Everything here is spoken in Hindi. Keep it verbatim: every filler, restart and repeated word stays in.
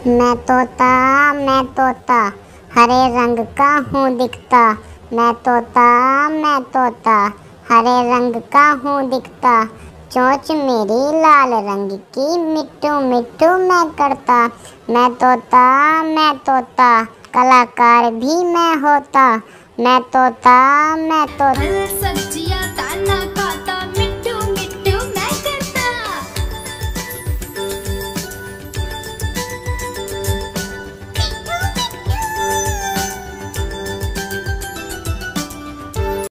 मैं तोता मैं तोता हरे रंग का हूँ दिखता। मैं तोता मैं तोता हरे रंग का हूँ दिखता। चोंच मेरी लाल रंग की मिट्टू मिट्टू मैं करता। मैं तोता मैं तोता कलाकार भी मैं होता। मैं तोता मैं तोता